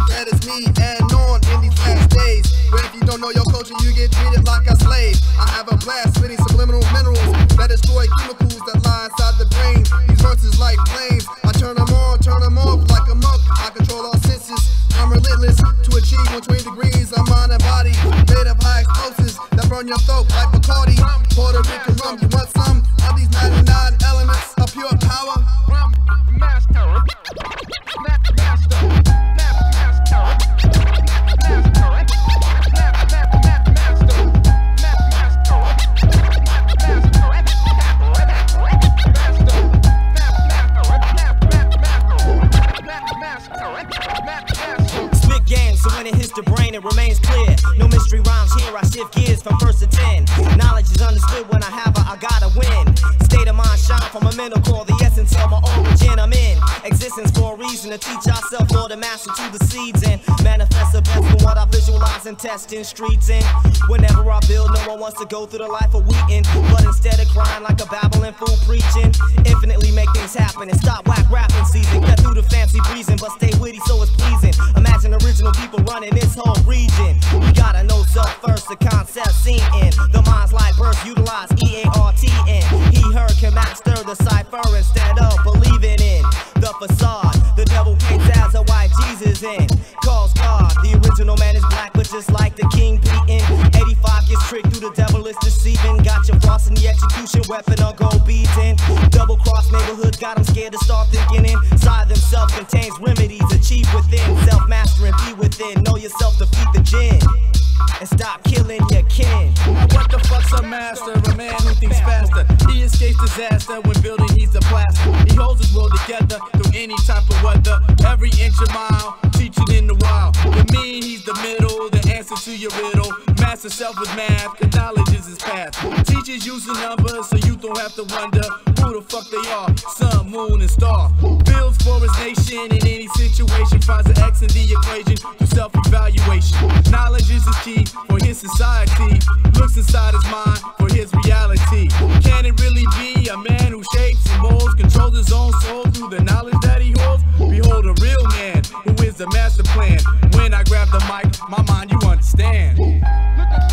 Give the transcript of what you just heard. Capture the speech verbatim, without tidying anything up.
that it's me and on in these last days. But if you don't know your culture, you get treated like a slave. I have a blast spitting subliminal minerals that destroy chemicals that lie inside the brain. These verses like flames, I turn them on, turn them off like a monk. I control all senses, I'm relentless to achieve one hundred twenty degrees of mind and body. Made of high explosives that burn your throat like Bacardi. Puerto Rican rum, you want some of these ninety-nine elements of pure power? Spit game, so when it hits the brain, it remains clear. No mystery rhymes here, I shift gears from first to ten. Knowledge is understood when I have it, I gotta win. State of mind shine from a mental core, the essence of my origin. I'm in existence for a reason to teach ourselves, Lord, to master to the seeds and manifest the best from what I visualize and test in streets. And whenever I build, no one wants to go through the life of wheatin', but instead of crying like a babbling fool preaching, infinitely make things happen and stop whack rapping season. Cut through the fancy breezing, but stay witty so it's pleasing. Imagine original people running this whole region. We gotta know self first, the concept seen in the mind's light burst, utilize E A R T N. He, her can master the cipher instead of believing in the facade. The devil paints as a white Jesus in calls God. The original man is black, but just like the king beaten. eighty-five gets tricked through the devil is deceiving. Got your frost in the execution weapon on gold beaten. Double cross neighborhoods got them scared to start thinking inside themselves contains remedies achieved within. Self mastering be within. Know yourself, defeat the gin and stop killing your kin. What the fuck's a master? A man who thinks faster. He escapes disaster when building he's a plaster. He holds his world together through any type of weather. Every inch a mile, teaching in the wild. The mean, he's the middle, the answer to your riddle. Master self with math, cause knowledge is his path. Teachers using numbers so you don't have to wonder who the fuck they are. Sun, moon, and star. Builds for his nation in any situation. Finds an X in the equation through self-evaluation. Knowledge is his key for his society. Looks inside his mind for his reality. Can it really be a man who shapes and molds, controls his own soul through the knowledge that he holds? Behold a real man who is the master plan. When I grab the mic, my mind you understand.